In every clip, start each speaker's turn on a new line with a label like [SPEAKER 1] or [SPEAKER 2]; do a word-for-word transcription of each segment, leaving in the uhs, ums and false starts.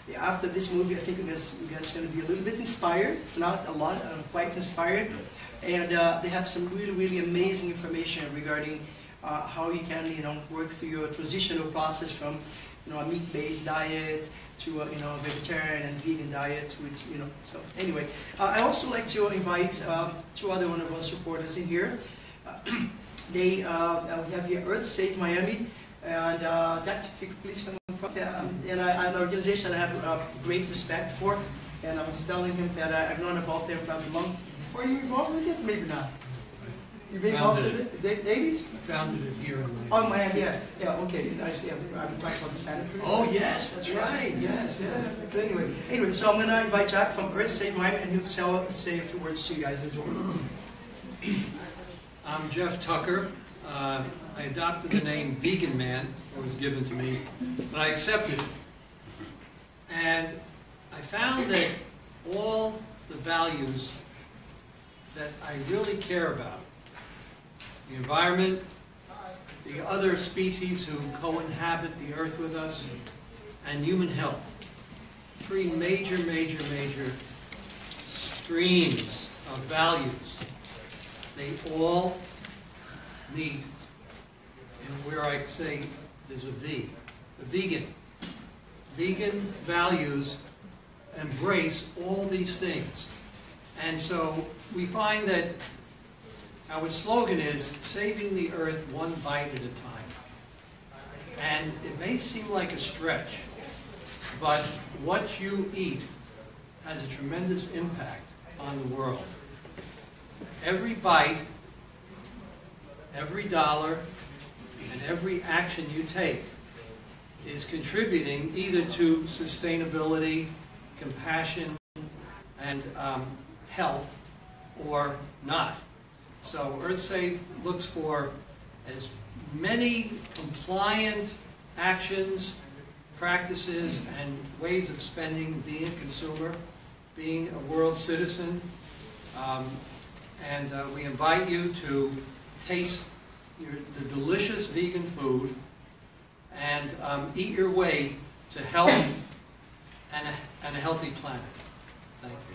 [SPEAKER 1] after this movie, I think you guys, you guys are going to be a little bit inspired, if not a lot, uh, quite inspired. And uh, they have some really, really amazing information regarding uh, how you can, you know, work through your transitional process from, you know, a meat-based diet to a, you know, a vegetarian and vegan diet. Which, you know, so anyway, uh, I also like to invite uh, two other one of our supporters in here. Uh, they uh, we have here Earth Save Miami, and uh, Jack, if you could please come in front. Um, and I, an organization I have uh, great respect for, and I was telling him that I, I've known about them for a long. Were you involved with it? Maybe not. You've been involved with it? The eighties?
[SPEAKER 2] Founded it here in Miami.
[SPEAKER 1] Oh, Miami, yeah. Yeah, okay. I see. I'm, I'm talking about the Santa.
[SPEAKER 2] Oh, yes, that's right. Yes, yes.
[SPEAKER 1] But anyway, anyway, so I'm going to invite Jack from Earth Save Miami, and he'll tell, say a few words to you guys as well.
[SPEAKER 2] I'm Jeff Tucker. Uh, I adopted the name Vegan Man. It was given to me, but I accepted it. And I found that all the values that I really care about, the environment, the other species who co-inhabit the earth with us, and human health. Three major, major, major streams of values. They all meet in where I say there's a V, the vegan. Vegan values embrace all these things. And so we find that our slogan is saving the earth one bite at a time. And it may seem like a stretch, but what you eat has a tremendous impact on the world. Every bite, every dollar, and every action you take is contributing either to sustainability, compassion, and um, health, or not. So EarthSafe looks for as many compliant actions, practices, and ways of spending, being a consumer, being a world citizen. Um, and uh, we invite you to taste your, the delicious vegan food and um, eat your way to health and a, and a healthy planet. Thank you.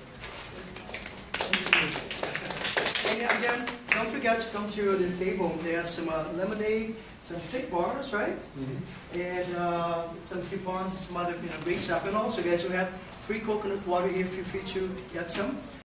[SPEAKER 1] And again, don't forget to come to the table. They have some uh, lemonade, some thick bars, right? Mm-hmm. And uh, some coupons and some other, you know, great stuff. And also, guys, we have free coconut water here. Feel free to get some.